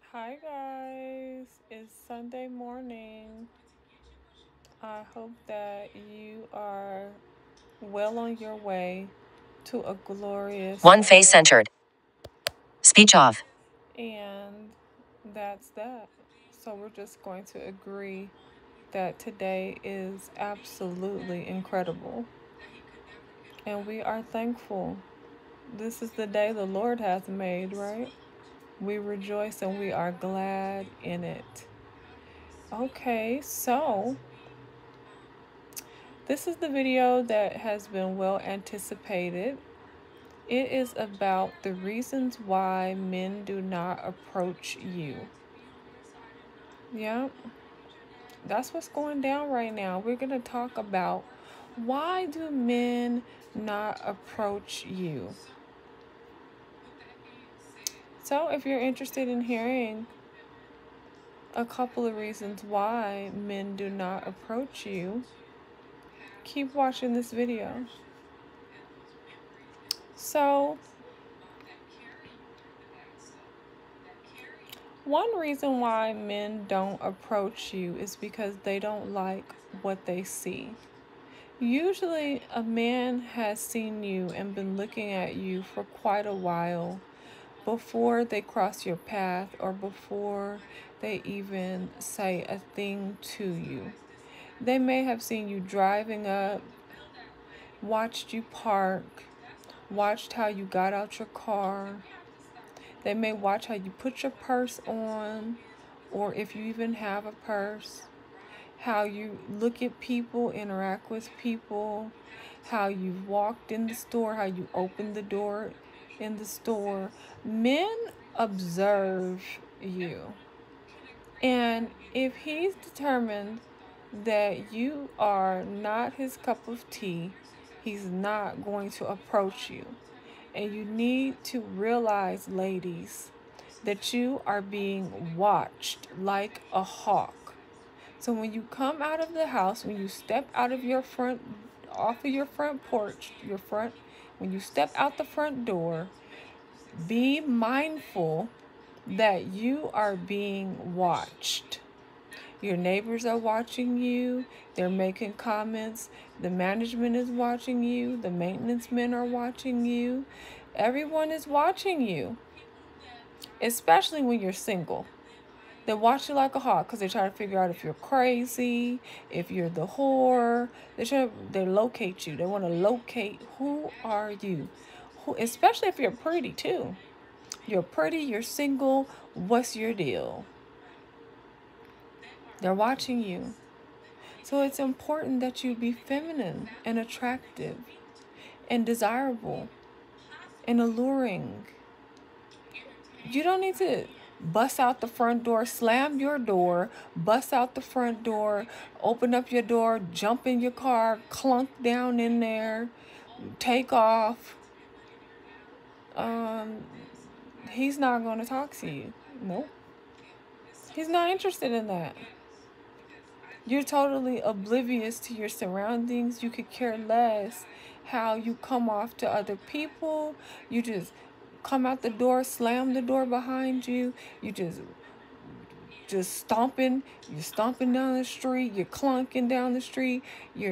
Hi guys, it's Sunday morning. I hope that you are well on your way to a glorious One face day. centered. Speech off. And that's that. So we're just going to agree that today is absolutely incredible. And we are thankful. This is the day the Lord has made, right? We rejoice and we are glad in it. Okay, so this is the video that has been well anticipated. It is about the reasons why men do not approach you. Yeah, that's what's going down right now. We're going to talk about why do men not approach you. So, if you're interested in hearing a couple of reasons why men do not approach you, keep watching this video. So, one reason why men don't approach you is because they don't like what they see. Usually, a man has seen you and been looking at you for quite a while before they cross your path or before they even say a thing to you. They may have seen you driving up, watched you park, watched how you got out your car. They may watch how you put your purse on, or if you even have a purse, how you look at people, interact with people, how you walked in the store, how you opened the door in the store. Men observe you. And if he's determined that you are not his cup of tea, he's not going to approach you. And you need to realize, ladies, that you are being watched like a hawk. So when you come out of the house, when you step out of your front, off of your front porch, when you step out the front door, be mindful that you are being watched. Your neighbors are watching you. They're making comments. The management is watching you. The maintenance men are watching you. Everyone is watching you, especially when you're single. They watch you like a hawk because they try to figure out if you're crazy, if you're the whore. They locate you. They want to locate who are you, especially if you're pretty too. You're pretty. You're single. What's your deal? They're watching you. So it's important that you be feminine and attractive and desirable and alluring. You don't need to bust out the front door, slam your door, bust out the front door, open up your door, jump in your car, clunk down in there, take off. He's not going to talk to you. Nope. He's not interested in that. You're totally oblivious to your surroundings. You could care less how you come off to other people. You just come out the door, slam the door behind you. You just stomping. You're stomping down the street. You're clunking down the street.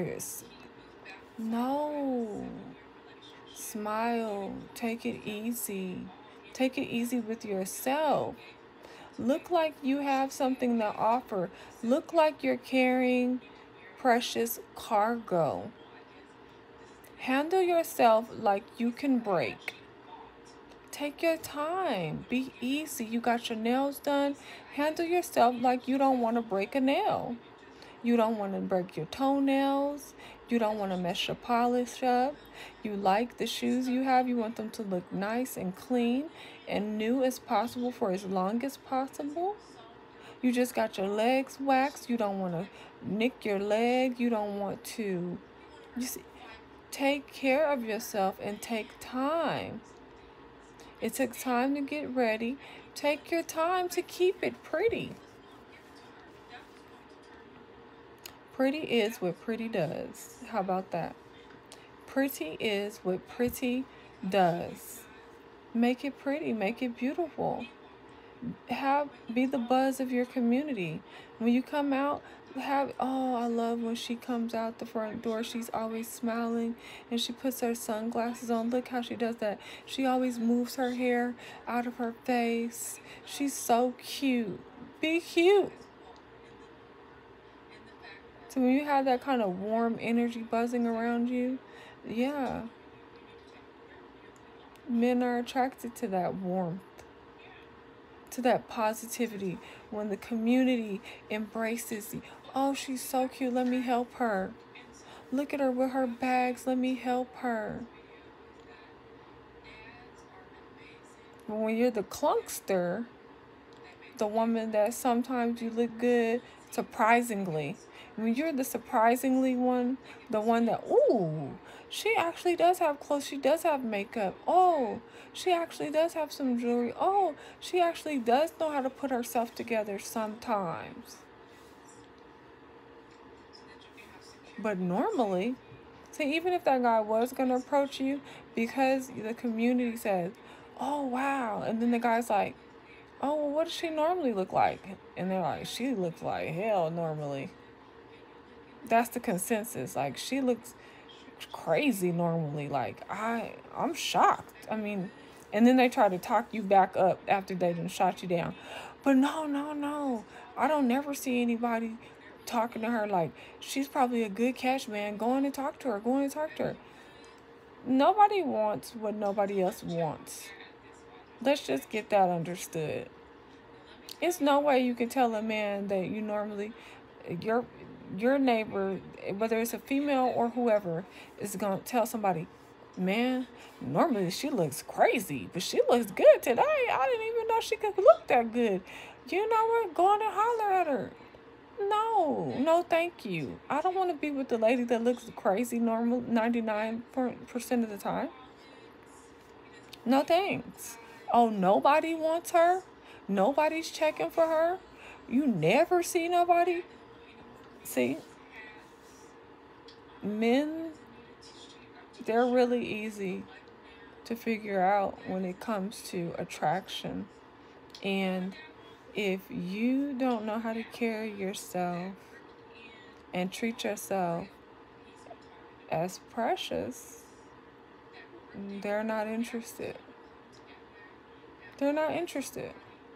No. Smile. Take it easy. Take it easy with yourself. Look like you have something to offer. Look like you're carrying precious cargo. Handle yourself like you can break. Take your time. Be easy. You got your nails done. Handle yourself like you don't want to break a nail. You don't want to break your toenails. You don't want to mess your polish up. You like the shoes you have. You want them to look nice and clean and new as possible for as long as possible. You just got your legs waxed. You don't want to nick your leg. You don't want to just take care of yourself and take time. It took time to get ready. Take your time to keep it pretty. Pretty is what pretty does. How about that? Pretty is what pretty does. Make it pretty. Make it beautiful. Be the buzz of your community. When you come out, I love when she comes out the front door. She's always smiling and she puts her sunglasses on. Look how she does that. She always moves her hair out of her face. She's so cute. Be cute. So when you have that kind of warm energy buzzing around you, yeah, men are attracted to that warmth, to that positivity. When the community embraces you, oh, she's so cute, let me help her. Look at her with her bags, let me help her. But when you're the clunkster, the woman that sometimes you look good surprisingly, when you're the surprisingly one, the one that, ooh, she actually does have clothes, she does have makeup, oh, she actually does have some jewelry, oh, she actually does know how to put herself together sometimes. But normally, see, even if that guy was going to approach you, because the community says, oh, wow, and then the guy's like, oh, well, what does she normally look like? And they're like, she looks like hell normally. That's the consensus. Like, she looks crazy normally. Like, I'm shocked. I mean, and then they try to talk you back up after they done shot you down. But no. I don't never see anybody talking to her like, she's probably a good catch, man. Go on and talk to her. Nobody wants what nobody else wants. Let's just get that understood. It's no way you can tell a man that you normally, your neighbor, whether it's a female or whoever, is going to tell somebody, man, normally she looks crazy, but she looks good today. I didn't even know she could look that good. You know what? Go on and holler at her. No, thank you. I don't want to be with the lady that looks crazy normal 99% of the time. No thanks. Oh, nobody wants her? Nobody's checking for her? You never see nobody? See, men, they're really easy to figure out when it comes to attraction. And if you don't know how to carry yourself and treat yourself as precious, they're not interested. They're not interested.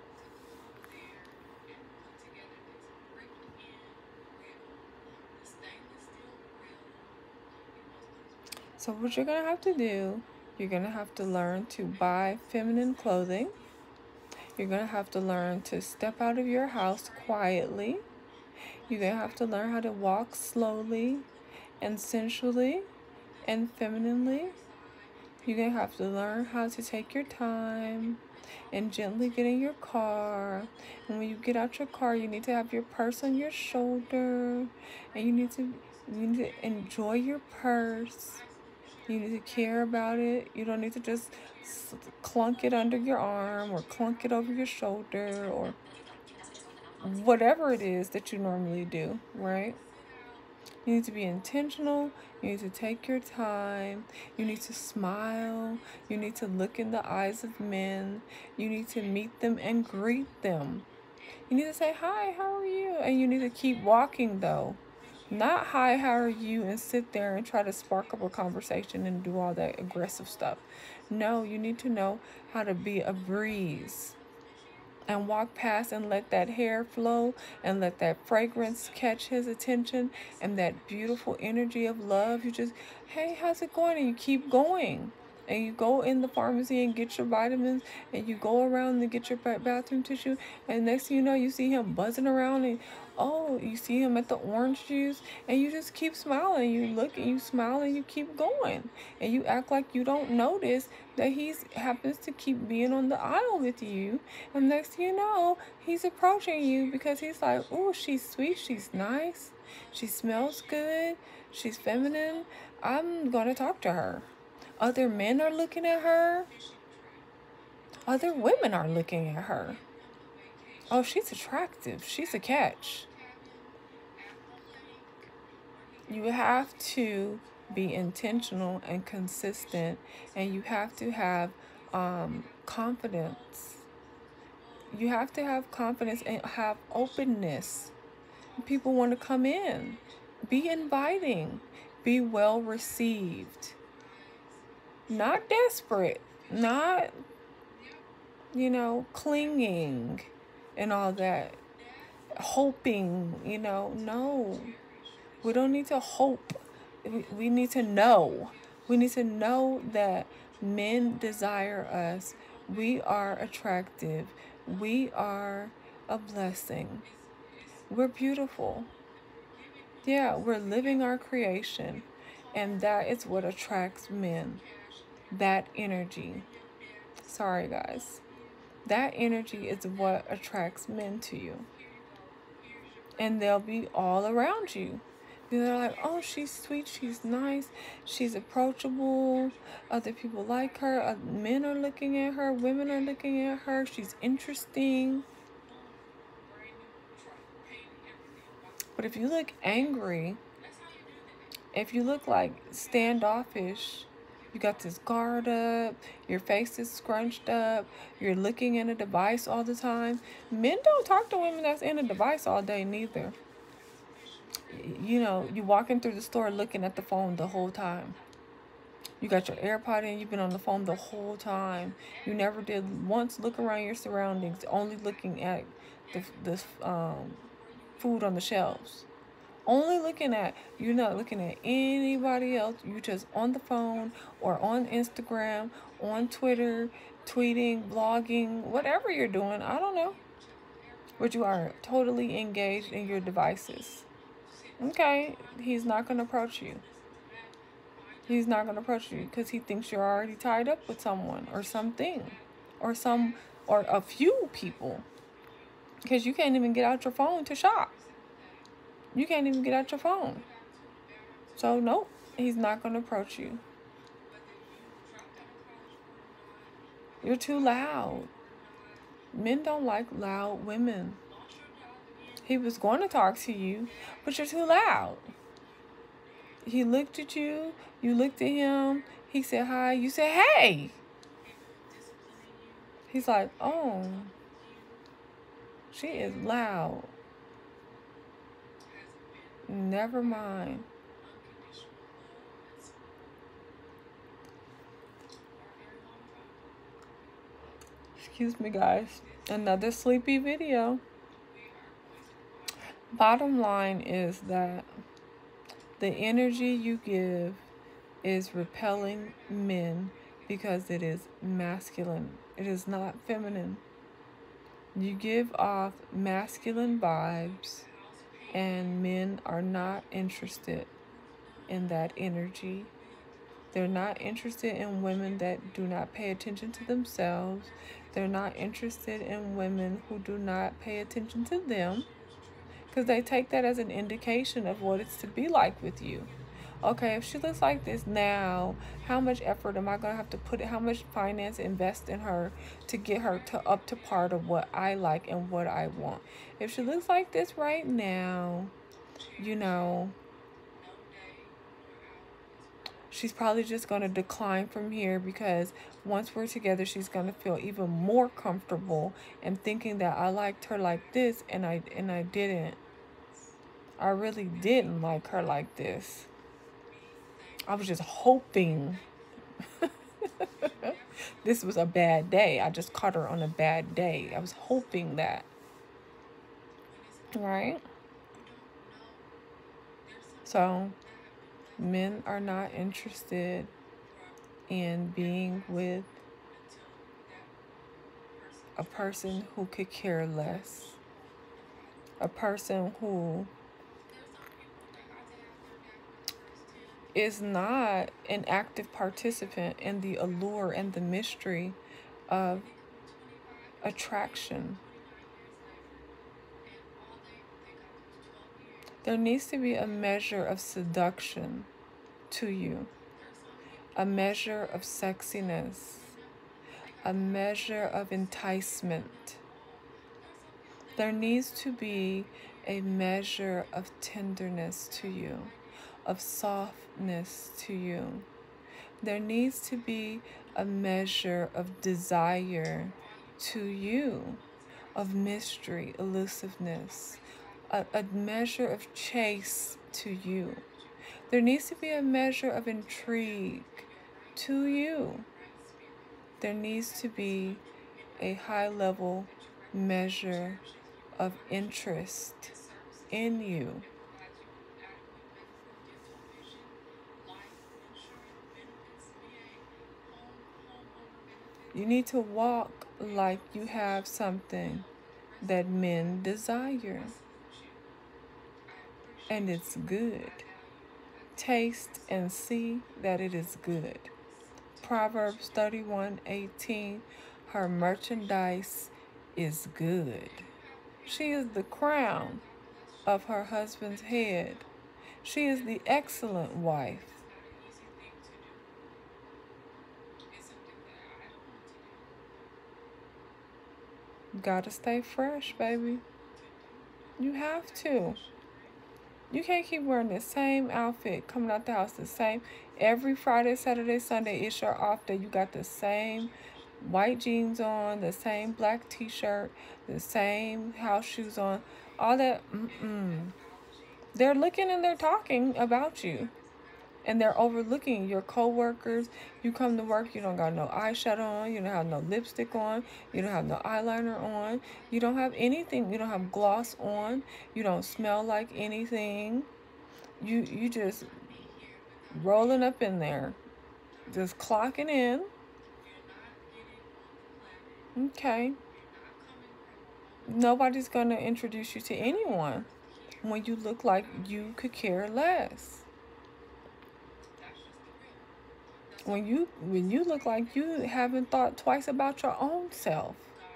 So what you're going to have to do, you're going to have to learn to buy feminine clothing. You're going to have to learn to step out of your house quietly. You're going to have to learn how to walk slowly and sensually and femininely. You're going to have to learn how to take your time and gently get in your car. And when you get out your car, you need to have your purse on your shoulder. And you need to enjoy your purse. You need to care about it. You don't need to just clunk it under your arm or clunk it over your shoulder or whatever it is that you normally do, right? You need to be intentional. You need to take your time. You need to smile. You need to look in the eyes of men. You need to meet them and greet them. You need to say, hi, how are you? And you need to keep walking, though. Not hi, how are you, and sit there and try to spark up a conversation and do all that aggressive stuff. No, you need to know how to be a breeze and walk past and let that hair flow and let that fragrance catch his attention and that beautiful energy of love. You just, hey, how's it going? And you keep going. And you go in the pharmacy and get your vitamins, and you go around and get your bathroom tissue, and next thing you know, you see him buzzing around, and oh, you see him at the orange juice, and you just keep smiling. You look and you smile and you keep going, and you act like you don't notice that he happens to keep being on the aisle with you, and next thing you know, he's approaching you because he's like, oh, she's sweet, she's nice, she smells good, she's feminine, I'm gonna talk to her. Other men are looking at her. Other women are looking at her. Oh, she's attractive. She's a catch. You have to be intentional and consistent, and you have to have confidence. you have to have confidence and have openness. People want to come in. Be inviting. Be well received. Not desperate. Not, clinging and all that. Hoping, no. We don't need to hope. We need to know. We need to know that men desire us. We are attractive. We are a blessing. We're beautiful. Yeah, we're living our creation. And that is what attracts men. That energy. Sorry, guys. That energy is what attracts men to you. And they'll be all around you. They're like, oh, she's sweet, she's nice, she's approachable, other people like her, men are looking at her, women are looking at her, she's interesting. But if you look angry, if you look like standoffish, you got this guard up, your face is scrunched up, you're looking in a device all the time. Men don't talk to women that's in a device all day neither. You walking through the store looking at the phone the whole time. You got your AirPod in, you've been on the phone the whole time. You never did once look around your surroundings, only looking at the food on the shelves. Only looking at, you're not looking at anybody else. You just on the phone or on Instagram, on Twitter, tweeting, blogging, whatever you're doing, I don't know. But you are totally engaged in your devices. Okay, he's not going to approach you. He's not going to approach you because he thinks you're already tied up with someone or something or a few people, because you can't even get out your phone to shop. You can't even get out your phone. So nope, he's not going to approach you. You're too loud. Men don't like loud women. He was going to talk to you, but you're too loud. He looked at you, you looked at him, he said hi, you said hey. He's like, oh, she is loud. Never mind. Excuse me, guys. Another sleepy video. Bottom line is that the energy you give is repelling men because it is masculine. It is not feminine. You give off masculine vibes, and men are not interested in that energy. They're not interested in women that do not pay attention to themselves. They're not interested in women who do not pay attention to them, because they take that as an indication of what it's to be like with you. Okay, if she looks like this now, how much effort am I going to have to put in, how much finance invest in her to get her to up to par of what I like and what I want? If she looks like this right now, she's probably just going to decline from here, because once we're together, she's going to feel even more comfortable and thinking that I liked her like this, and I didn't. I really didn't like her like this. I was just hoping this was a bad day. I just caught her on a bad day. I was hoping that. Right? So, men are not interested in being with a person who could care less. A person who is not an active participant in the allure and the mystery of attraction. There needs to be a measure of seduction to you, a measure of sexiness, a measure of enticement. There needs to be a measure of tenderness to you, of softness to you. There needs to be a measure of desire to you, of mystery, elusiveness, a measure of chase to you. There needs to be a measure of intrigue to you. There needs to be a high level measure of interest in you. You need to walk like you have something that men desire. And it's good. Taste and see that it is good. Proverbs 31:18, her merchandise is good. She is the crown of her husband's head. She is the excellent wife. You gotta stay fresh, baby. You have to. You can't keep wearing the same outfit, coming out the house the same. Every Friday, Saturday, Sunday, it's your off day. You got the same white jeans on, the same black t-shirt, the same house shoes on. All that, They're looking and they're talking about you. And they're overlooking your co-workers. You come to work, you don't got no eyeshadow on, you don't have no lipstick on, you don't have no eyeliner on, you don't have anything, you don't have gloss on, you don't smell like anything. You just rolling up in there, just clocking in. Okay. Nobody's gonna introduce you to anyone when you look like you could care less. When you look like you haven't thought twice about your own self.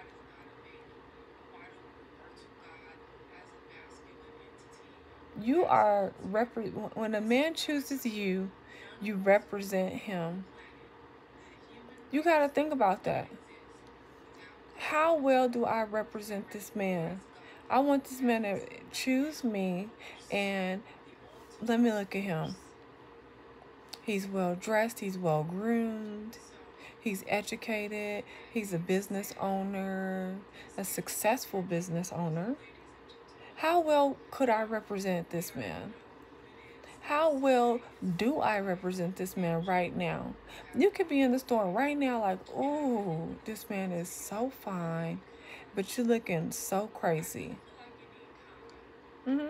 You are when a man chooses you, you represent him. You got to think about that. How well do I represent this man? I want this man to choose me, and let me look at him. He's well dressed, he's well groomed, he's educated, he's a business owner, a successful business owner. How well could I represent this man? How well do I represent this man right now? You could be in the store right now like, oh, this man is so fine, but you're looking so crazy. You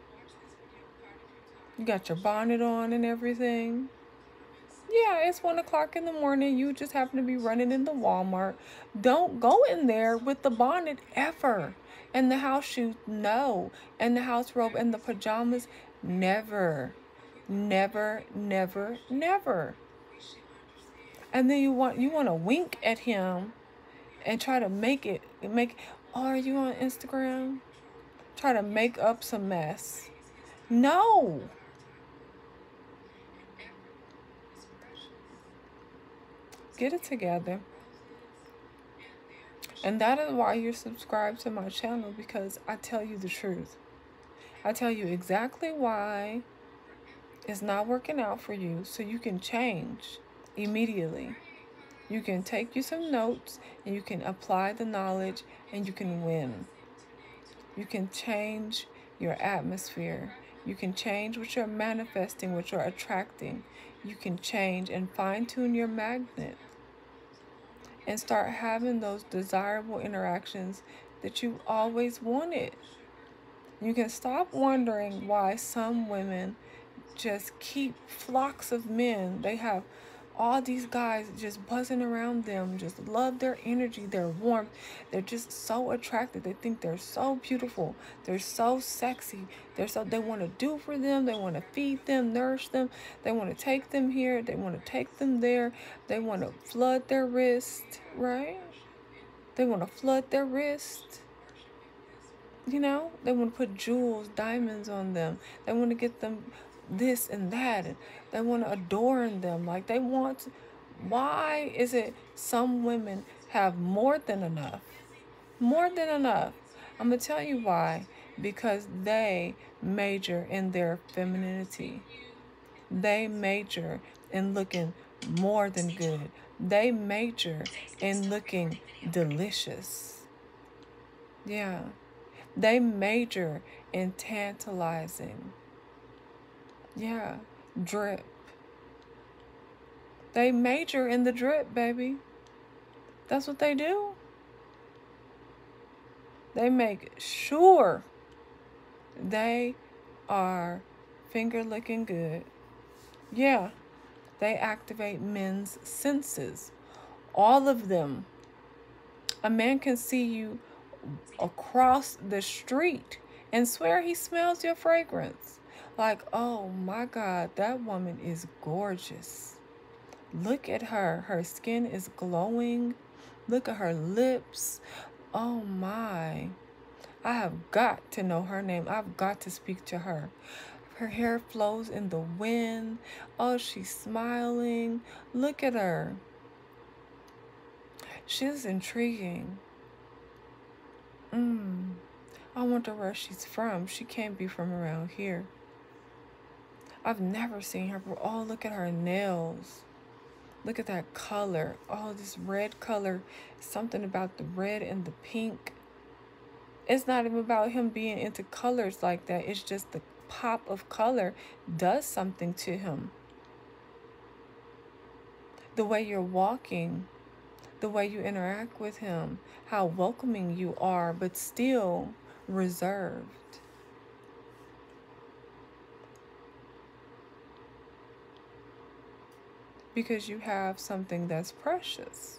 got your bonnet on and everything. Yeah, it's 1 o'clock in the morning. You just happen to be running into Walmart. Don't go in there with the bonnet ever. And the house shoes, no. And the house robe and the pajamas, never. Never, never, never. And then you want to wink at him and try to make, oh, are you on Instagram? Try to make up some mess. No. Get it together. And that is why you're subscribed to my channel, because I tell you the truth. I tell you exactly why it's not working out for you, so you can change immediately. You can take you some notes and you can apply the knowledge and you can win. You can change your atmosphere. You can change what you're manifesting, what you're attracting. You can change and fine-tune your magnet and start having those desirable interactions that you always wanted. You can stop wondering why some women just keep flocks of men. They have all these guys just buzzing around them, just love their energy, their warmth. They're just so attractive. They think they're so beautiful. They're so sexy. They want to do for them. They want to feed them, nourish them. They want to take them here. They want to take them there. They want to flood their wrist, right? They want to flood their wrist. You know, they want to put jewels, diamonds on them. They want to get them this and that, and they want to adorn them. Like they want. Why is it some women have more than enough? More than enough. I'm gonna tell you why. Because they major in their femininity. They major in looking more than good. They major in looking delicious. Yeah. They major in tantalizing. Yeah. Drip. They major in the drip, baby. That's what they do. They make sure they are finger licking good. Yeah. They activate men's senses. All of them. A man can see you across the street and swear he smells your fragrance. Like, oh my God, that woman is gorgeous. Look at her. Her skin is glowing. Look at her lips. Oh my. I have got to know her name. I've got to speak to her. Her hair flows in the wind. Oh, she's smiling. Look at her. She's intriguing. I wonder where she's from. She can't be from around here. I've never seen her. Oh, look at her nails. Look at that color. Oh, this red color. Something about the red and the pink. It's not even about him being into colors like that. It's just the pop of color does something to him. The way you're walking, the way you interact with him, how welcoming you are, but still reserved. Because you have something that's precious.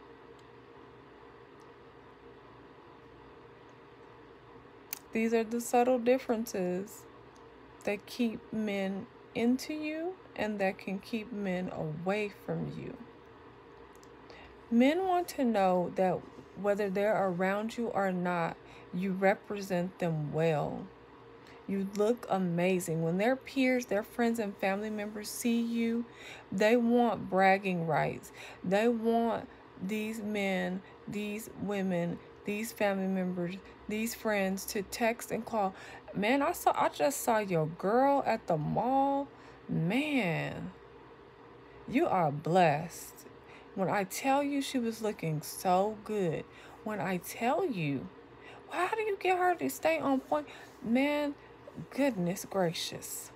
These are the subtle differences that keep men into you and that can keep men away from you. Men want to know that whether they're around you or not, you represent them well. You look amazing. When their peers, their friends, and family members see you, they want bragging rights. They want these men, these women, these family members, these friends to text and call. Man, I just saw your girl at the mall. Man, you are blessed. When I tell you she was looking so good, when I tell you, how do you get her to stay on point? Man, goodness gracious.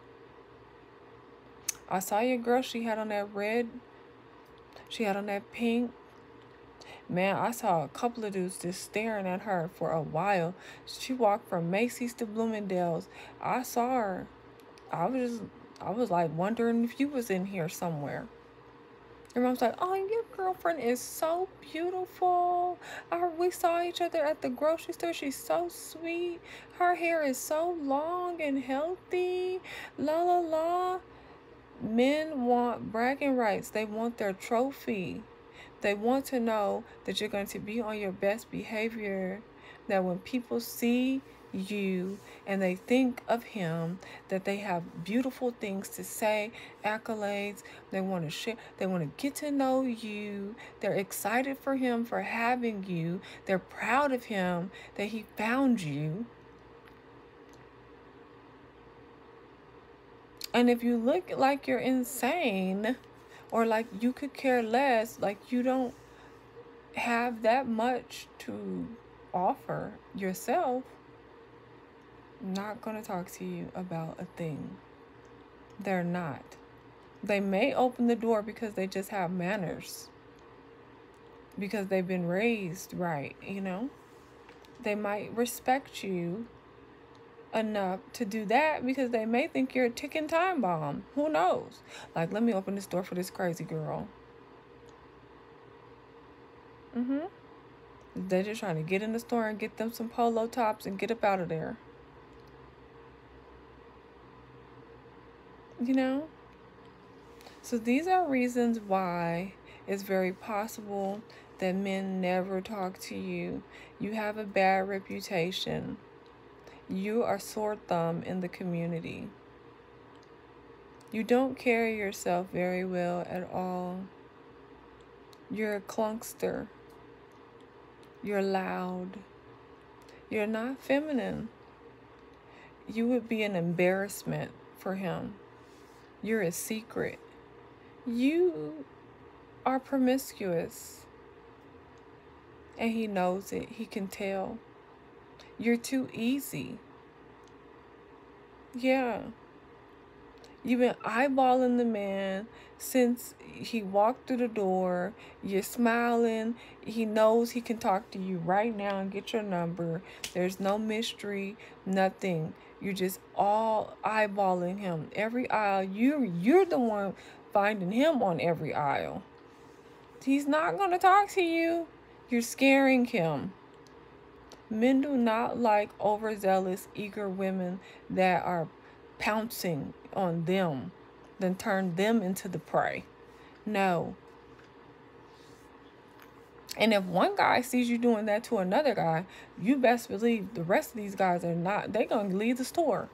I saw your girl, she had on that red, she had on that pink. Man, I saw a couple of dudes just staring at her for a while. She walked from Macy's to Bloomingdale's. I saw her. I was like wondering if you was in here somewhere. Your mom's like, oh, your girlfriend is so beautiful. We saw each other at the grocery store. She's so sweet. Her hair is so long and healthy. La, la, la. Men want bragging rights. They want their trophy. They want to know that you're going to be on your best behavior. That when people see you and they think of him, that they have beautiful things to say, accolades. They want to share. They want to get to know you. They're excited for him for having you. They're proud of him that he found you. And if you look like you're insane or like you could care less, like you don't have that much to offer yourself, I'm not going to talk to you about a thing. They're not. They may open the door because they just have manners, because they've been raised right, you know. They might respect you enough to do that because they may think you're a ticking time bomb. Who knows? Like, let me open this door for this crazy girl. They're just trying to get in the store and get them some polo tops and get up out of there. You know? So these are reasons why it's very possible that men never talk to you. You have a bad reputation. You are sore thumb in the community. You don't carry yourself very well at all. You're a clunkster. You're loud. You're not feminine. You would be an embarrassment for him. You're a secret. You are promiscuous. And he knows it. He can tell. You're too easy. Yeah. You've been eyeballing the man since he walked through the door. You're smiling. He knows he can talk to you right now and get your number. There's no mystery, nothing. You're just all eyeballing him. Every aisle, you're the one finding him on every aisle. He's not going to talk to you. You're scaring him. Men do not like overzealous, eager women that are pouncing on them, then turn them into the prey. No. And if one guy sees you doing that to another guy, you best believe the rest of these guys are not, they're going to leave the store.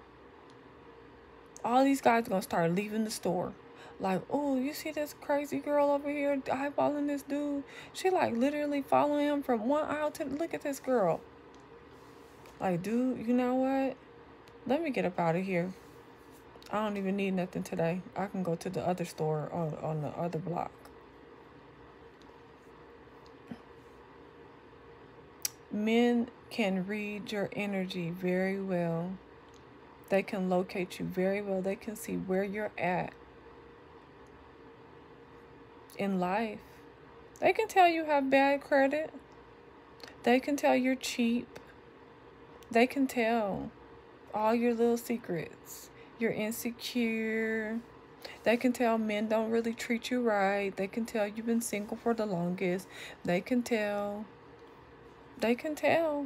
All these guys are going to start leaving the store. Like, oh, you see this crazy girl over here eyeballing this dude? She like literally following him from one aisle to, look at this girl. Like, dude, you know what? Let me get up out of here. I don't even need nothing today. I can go to the other store on the other block. Men can read your energy very well. They can locate you very well. They can see where you're at in life. They can tell you have bad credit. They can tell you're cheap. They can tell all your little secrets. You're insecure. They can tell men don't really treat you right. They can tell you've been single for the longest. They can tell. They can tell.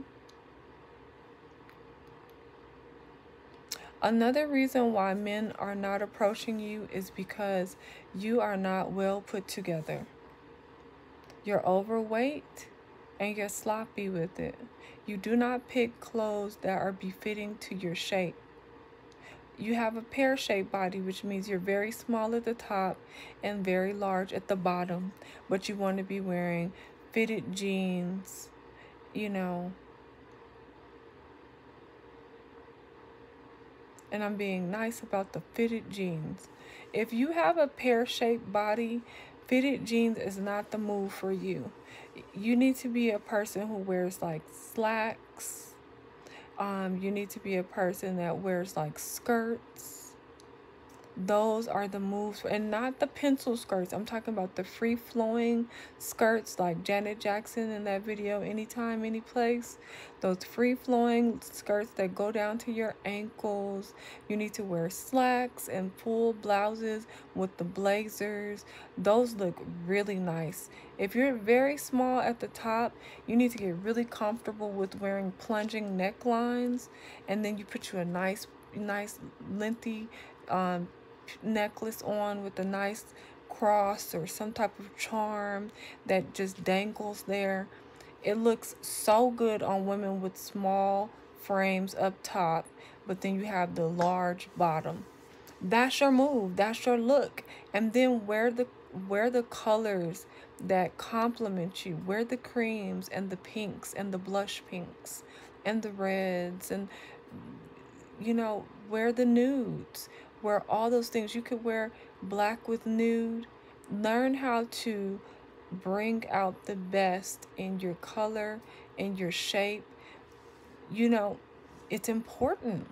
Another reason why men are not approaching you is because you are not well put together. You're overweight and you're sloppy with it. You do not pick clothes that are befitting to your shape. You have a pear-shaped body, which means you're very small at the top and very large at the bottom. But you want to be wearing fitted jeans, you know. And I'm being nice about the fitted jeans. If you have a pear-shaped body, fitted jeans is not the move for you. You need to be a person who wears like slacks. You need to be a person that wears like skirts. Those are the moves, and not the pencil skirts. I'm talking about the free-flowing skirts like Janet Jackson in that video, Anytime, Any Place. Those free-flowing skirts that go down to your ankles. You need to wear slacks and full blouses with the blazers. Those look really nice. If you're very small at the top, you need to get really comfortable with wearing plunging necklines, and then you put you a nice lengthy necklace on with a nice cross or some type of charm that just dangles there. It looks so good on women with small frames up top, but then you have the large bottom. That's your move. That's your look. And then wear the colors that complement you. Wear the creams and the pinks and the blush pinks and the reds, and you know, wear the nudes. Wear all those things. You could wear black with nude. Learn how to bring out the best in your color, in your shape. You know, it's important.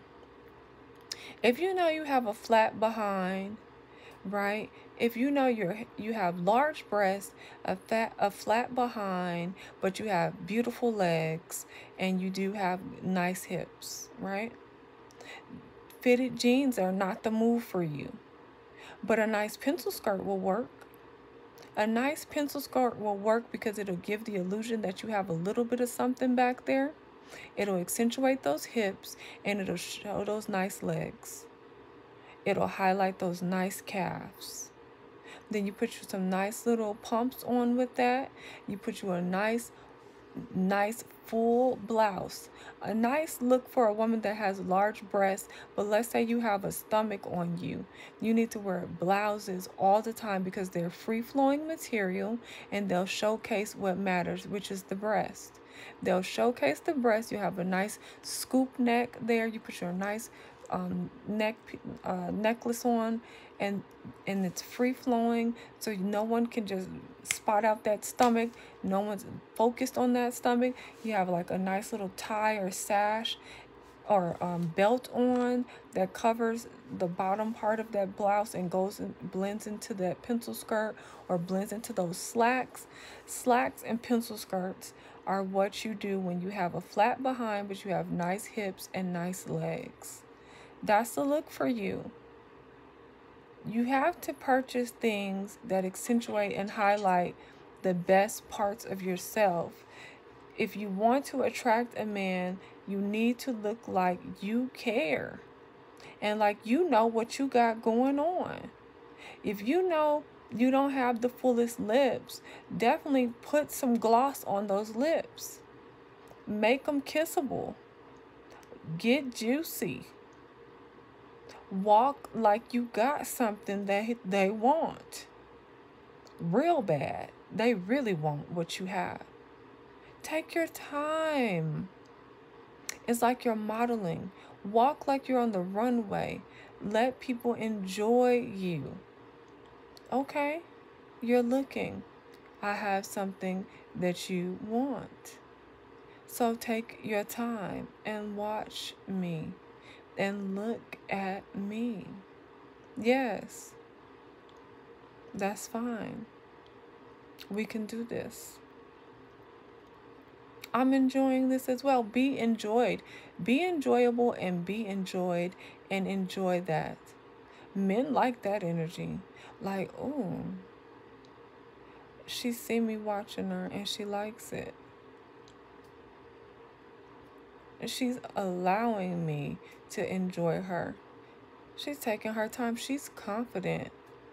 If you know you have a flat behind, right? If you know you have large breasts, a flat behind, but you have beautiful legs and you do have nice hips, right? Fitted jeans are not the move for you, but a nice pencil skirt will work. A nice pencil skirt will work because it'll give the illusion that you have a little bit of something back there. It'll accentuate those hips and it'll show those nice legs. It'll highlight those nice calves. Then you put you some nice little pumps on with that. You put you a nice full blouse. A nice look for a woman that has large breasts, but let's say you have a stomach on you. You need to wear blouses all the time because they're free-flowing material and they'll showcase what matters, which is the breast. They'll showcase the breast. You have a nice scoop neck there. You put your nice necklace on, and it's free flowing, so no one can just spot out that stomach. No one's focused on that stomach. You have like a nice little tie or sash or belt on that covers the bottom part of that blouse and goes and blends into that pencil skirt or blends into those slacks. Slacks and pencil skirts are what you do when you have a flat behind but you have nice hips and nice legs. That's the look for you. You have to purchase things that accentuate and highlight the best parts of yourself. If you want to attract a man, you need to look like you care and like you know what you got going on. If you know you don't have the fullest lips, definitely put some gloss on those lips. Make them kissable. Get juicy. Walk like you got something that they want. Real bad. They really want what you have. Take your time. It's like you're modeling. Walk like you're on the runway. Let people enjoy you. Okay? You're looking. I have something that you want. So take your time and watch me and look at me. Yes. That's fine. We can do this. I'm enjoying this as well. Be enjoyed. Be enjoyable and be enjoyed and enjoy that. Men like that energy. Like, oh, she see me watching her and she likes it. And she's allowing me to enjoy her. She's taking her time. She's confident.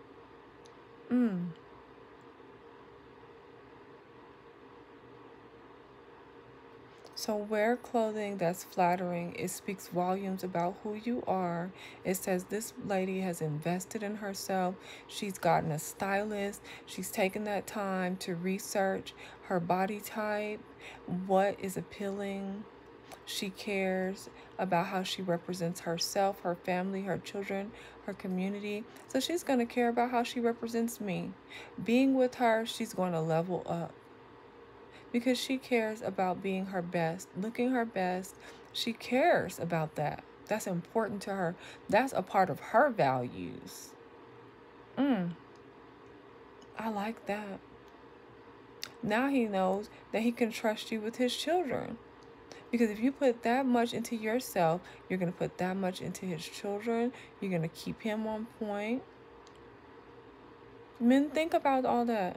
So wear clothing that's flattering. It speaks volumes about who you are. It says this lady has invested in herself. She's gotten a stylist. She's taken that time to research her body type, what is appealing. She cares about how she represents herself, her family, her children, her community. So she's going to care about how she represents me. Being with her, she's going to level up. Because she cares about being her best, looking her best. She cares about that. That's important to her. That's a part of her values. I like that. Now he knows that he can trust you with his children. Because if you put that much into yourself, you're going to put that much into his children. You're going to keep him on point. Men, think about all that.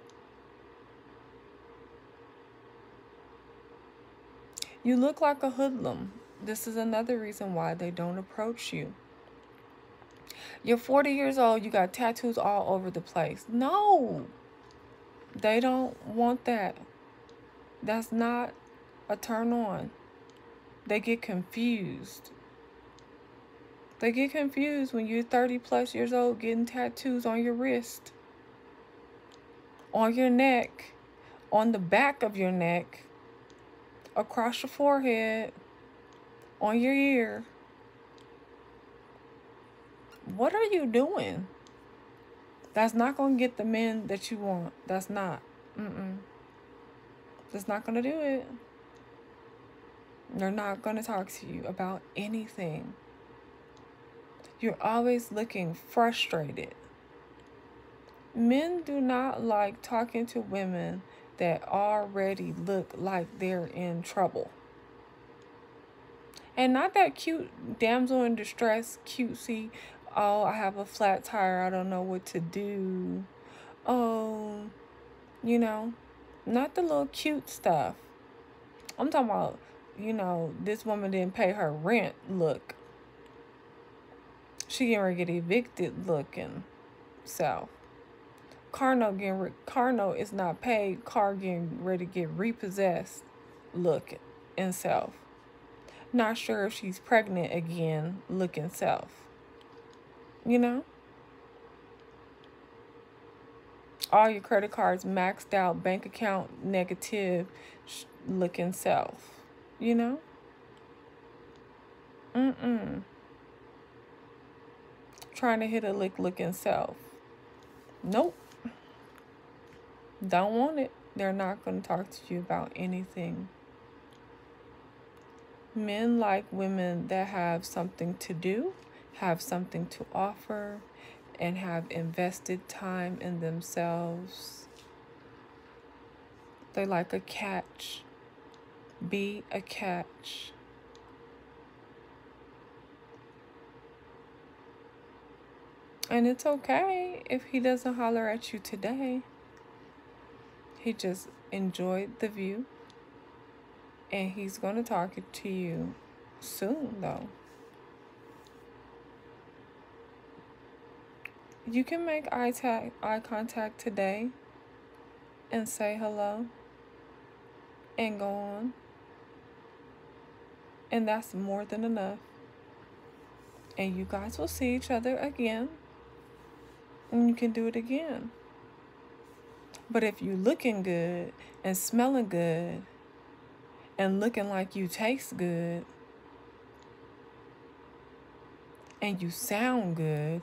You look like a hoodlum. This is another reason why they don't approach you. You're 40 years old. You got tattoos all over the place. No. They don't want that. That's not a turn on. They get confused. They get confused when you're 30 plus years old getting tattoos on your wrist, on your neck, on the back of your neck, across your forehead, on your ear. What are you doing? That's not going to get the men that you want. That's not. That's not going to do it. They're not going to talk to you about anything. You're always looking frustrated. Men do not like talking to women that already look like they're in trouble. And not that cute damsel in distress, cutesy, oh, I have a flat tire, I don't know what to do. Oh, you know, not the little cute stuff. I'm talking about, you know, this woman didn't pay her rent look. She getting ready to get evicted looking. So, car note is not paid. Car getting ready to get repossessed looking in self. Not sure if she's pregnant again looking self. You know? All your credit cards maxed out, bank account negative looking self. You know? trying to hit a lick looking self. Nope. Don't want it. They're not going to talk to you about anything. Men like women that have something to do, have something to offer, and have invested time in themselves. They like a catch. Be a catch. And it's okay if he doesn't holler at you today. He just enjoyed the view. And he's going to talk to you soon, though. You can make eye contact today and say hello and go on. And that's more than enough. And you guys will see each other again. And you can do it again. But if you looking good and smelling good and looking like you taste good and you sound good,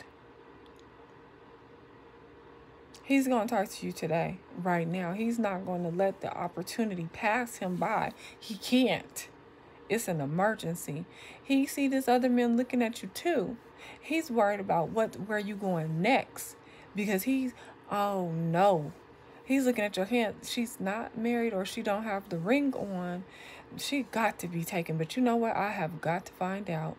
he's going to talk to you today, right now. He's not going to let the opportunity pass him by. He can't. It's an emergency. He see this other man looking at you too. He's worried about where you going next, because oh no. He's looking at your hand. She's not married, or she don't have the ring on. She got to be taken. But you know what? I have got to find out.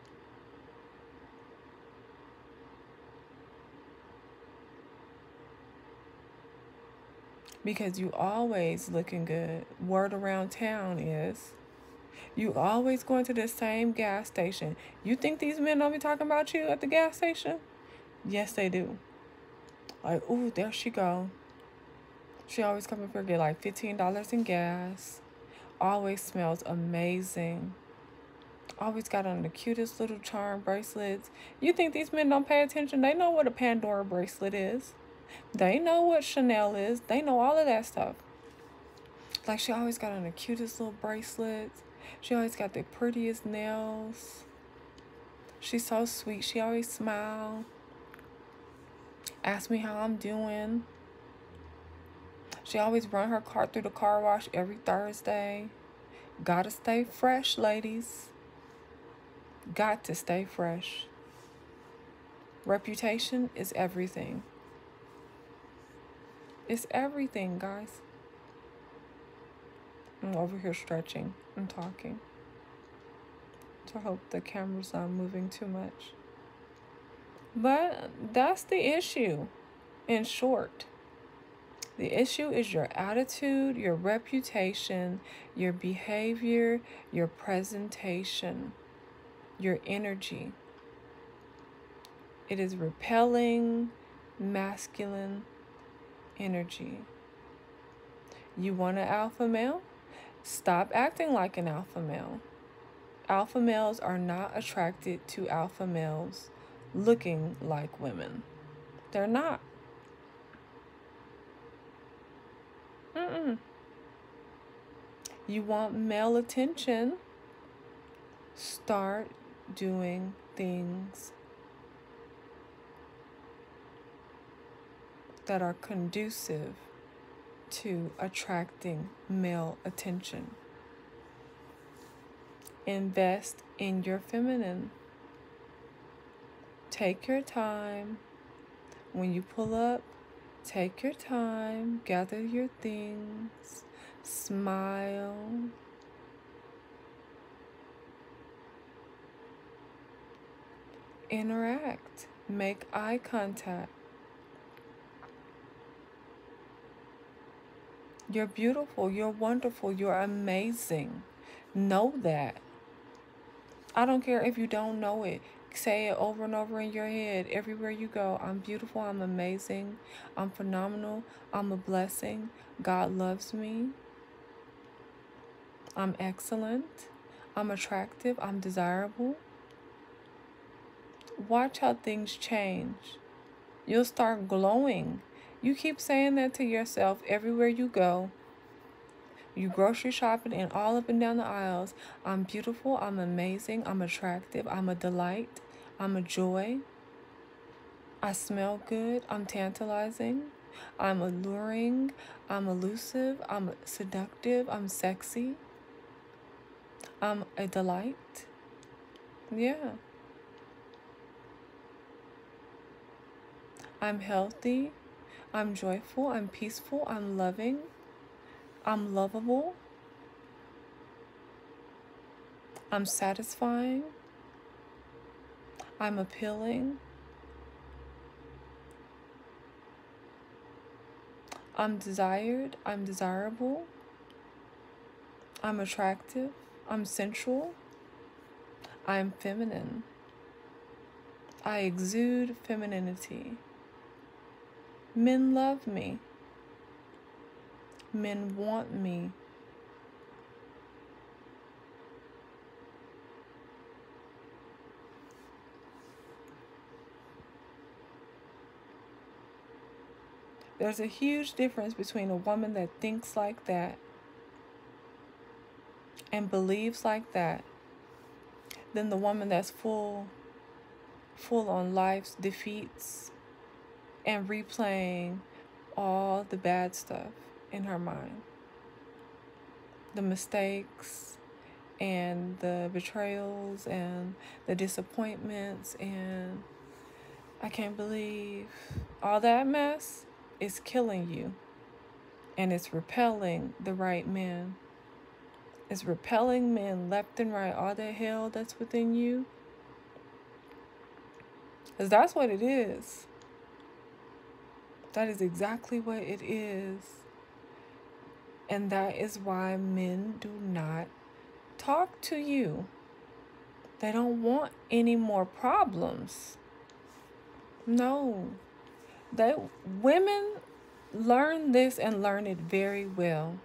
Because you always looking good. Word around town is you always going to the same gas station. You think these men don't be talking about you at the gas station? Yes, they do. Like, ooh, there she go. She always come up here, get like $15 in gas. Always smells amazing. Always got on the cutest little charm bracelets. You think these men don't pay attention? They know what a Pandora bracelet is. They know what Chanel is. They know all of that stuff. Like, she always got on the cutest little bracelets. She always got the prettiest nails. She's so sweet. She always smiles. Ask me how I'm doing. She always run her car through the car wash every Thursday. Gotta stay fresh, ladies. Got to stay fresh. Reputation is everything. It's everything, guys. I'm over here stretching and talking. So I hope the camera's not moving too much. But that's the issue, in short. The issue is your attitude, your reputation, your behavior, your presentation, your energy. It is repelling, masculine energy. You want an alpha male? Stop acting like an alpha male. Alpha males are not attracted to alpha males looking like women. They're not. You want male attention? Start doing things that are conducive to attracting male attention. Invest in your feminine. Take your time. When you pull up, take your time, gather your things, smile. Interact, make eye contact. You're beautiful, you're wonderful, you're amazing. Know that. I don't care if you don't know it. Say it over and over in your head everywhere you go. I'm beautiful, I'm amazing, I'm phenomenal, I'm a blessing. God loves me. I'm excellent, I'm attractive, I'm desirable. Watch how things change. You'll start glowing. You keep saying that to yourself everywhere you go. You grocery shopping and all up and down the aisles. I'm beautiful, I'm amazing, I'm attractive, I'm a delight, I'm a joy. I smell good. I'm tantalizing. I'm alluring. I'm elusive. I'm seductive. I'm sexy. I'm a delight. Yeah. I'm healthy. I'm joyful. I'm peaceful. I'm loving. I'm lovable. I'm satisfying. I'm appealing. I'm desired. I'm desirable. I'm attractive. I'm sensual. I'm feminine. I exude femininity. Men love me. Men want me. There's a huge difference between a woman that thinks like that and believes like that than the woman that's full on life's defeats and replaying all the bad stuff in her mind. The mistakes and the betrayals and the disappointments and I can't believe all that mess is killing you. And it's repelling the right men. It's repelling men left and right, all that hell that's within you. Because that's what it is. That is exactly what it is. And that is why men do not talk to you. They don't want any more problems. No. Women learn this and learn it very well.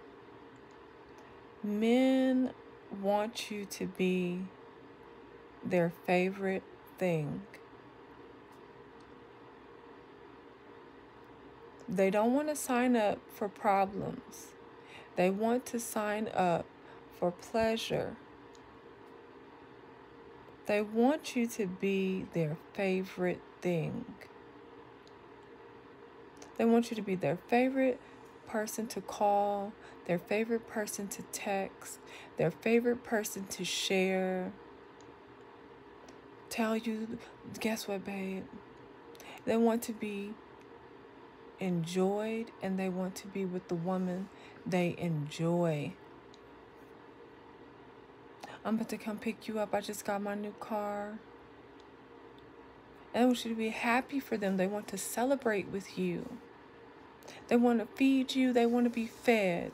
Men want you to be their favorite thing. They don't want to sign up for problems. They want to sign up for pleasure. They want you to be their favorite thing. They want you to be their favorite person to call, their favorite person to text, their favorite person to share. Tell you, guess what, babe? They want to be enjoyed and they want to be with the woman they enjoy. I'm about to come pick you up. I just got my new car. And I want you to be happy for them. They want to celebrate with you. They want to feed you. They want to be fed.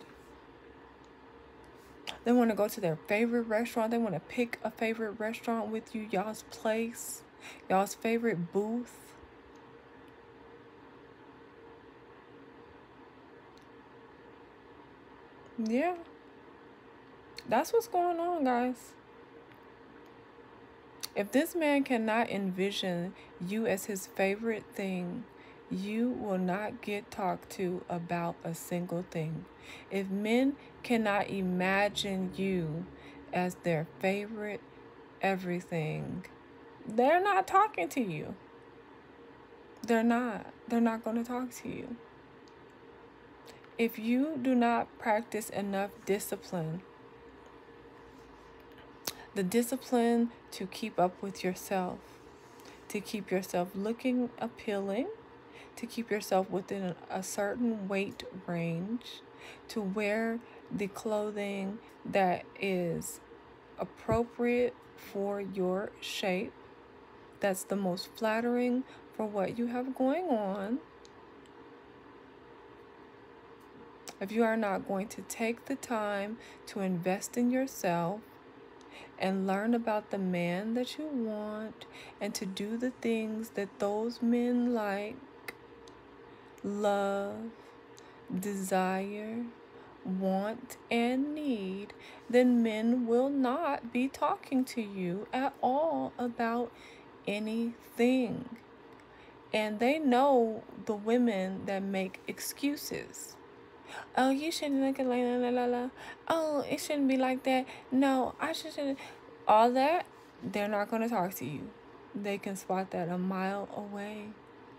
They want to go to their favorite restaurant. They want to pick a favorite restaurant with you. Y'all's place. Y'all's favorite booth. Yeah. That's what's going on, guys. If this man cannot envision you as his favorite thing, you will not get talked to about a single thing. If men cannot imagine you as their favorite everything, they're not talking to you. They're not going to talk to you. If you do not practice enough discipline, the discipline to keep up with yourself, to keep yourself looking appealing, to keep yourself within a certain weight range, to wear the clothing that is appropriate for your shape, that's the most flattering for what you have going on. If you are not going to take the time to invest in yourself and learn about the man that you want and to do the things that those men like, love, desire, want, and need, then men will not be talking to you at all about anything. And they know the women that make excuses. Oh, you shouldn't look like la la la la. Oh, it shouldn't be like that. No, I shouldn't. All that, they're not going to talk to you. They can spot that a mile away.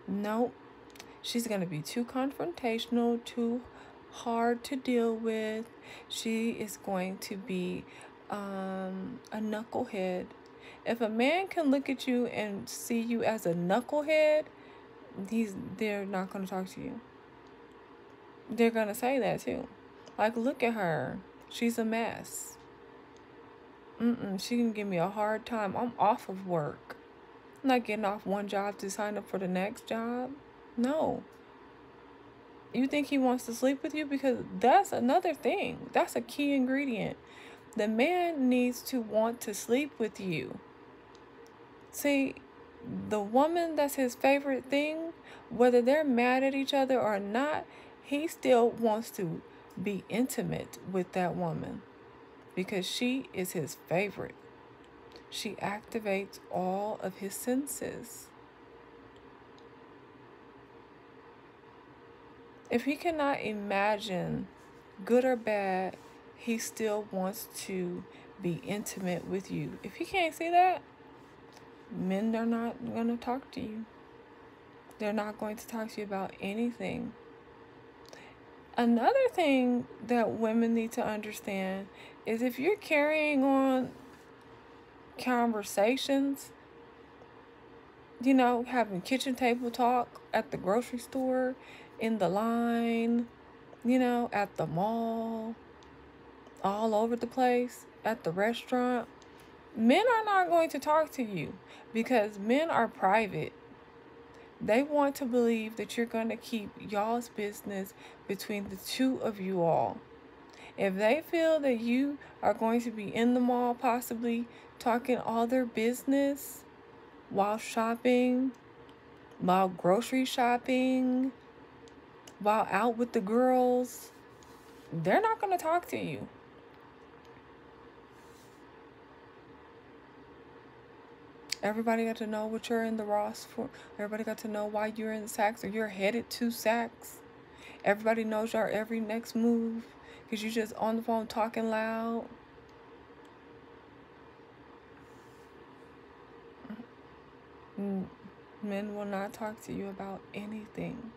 Nope. She's going to be too confrontational, too hard to deal with. She is going to be a knucklehead. If a man can look at you and see you as a knucklehead, they're not going to talk to you. They're going to say that too. Like, look at her. She's a mess. She can give me a hard time. I'm off of work. I'm not getting off one job to sign up for the next job. No. You think he wants to sleep with you? Because that's another thing. That's a key ingredient. The man needs to want to sleep with you. See, the woman that's his favorite thing, whether they're mad at each other or not, he still wants to be intimate with that woman because she is his favorite. She activates all of his senses. If he cannot imagine, good or bad, he still wants to be intimate with you. If he can't see that, men are not going to talk to you. They're not going to talk to you about anything. Another thing that women need to understand is if you're carrying on conversations, having kitchen table talk at the grocery store, in the line, at the mall, all over the place, at the restaurant, men are not going to talk to you because men are private. They want to believe that you're going to keep y'all's business between the two of you all. If they feel that you are going to be in the mall possibly talking all their business while shopping, while grocery shopping, while out with the girls, they're not going to talk to you. Everybody got to know what you're in the Ross for. Everybody got to know why you're in Saks or you're headed to Saks. Everybody knows your every next move because you're just on the phone talking loud. Men will not talk to you about anything.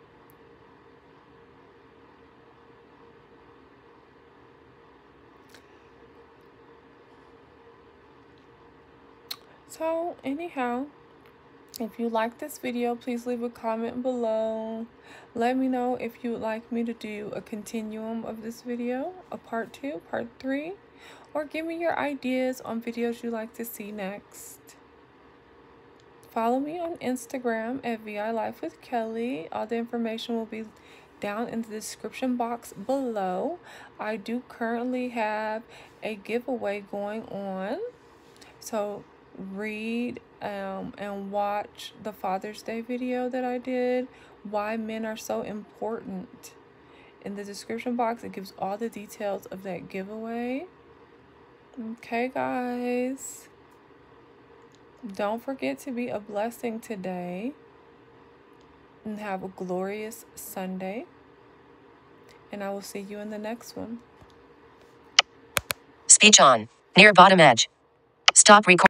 So, anyhow, if you like this video, please leave a comment below. Let me know if you would like me to do a continuum of this video, a part 2, part 3, or give me your ideas on videos you'd like to see next. Follow me on Instagram at VI Life with Kelly. All the information will be down in the description box below. I do currently have a giveaway going on. So read and watch the Father's Day video that I did, why men are so important. In the description box, it gives all the details of that giveaway. Okay, guys. Don't forget to be a blessing today and have a glorious Sunday. And I will see you in the next one. Speech on. Near bottom edge. Stop recording.